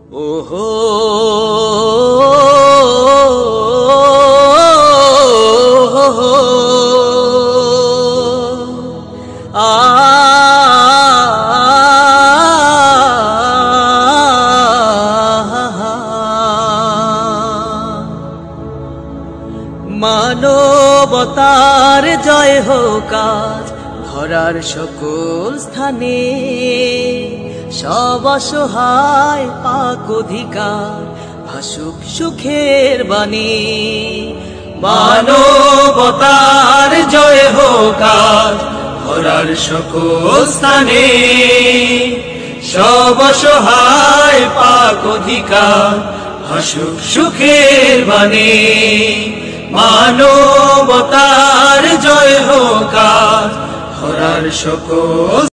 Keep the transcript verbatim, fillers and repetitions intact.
ওহো আ মানবতার জয় হোক আজ ধরার সকল স্থানে, সব অসহায় পাক অধিকার ভাসুক সুখের বাণী। মানবতার জয় হোক আজ ধরার সকল স্থানে, সব অসহায় পাক অধিকার ভাসুক সুখের বাণী। মানবতার জয় হোক আজ ধরার সকল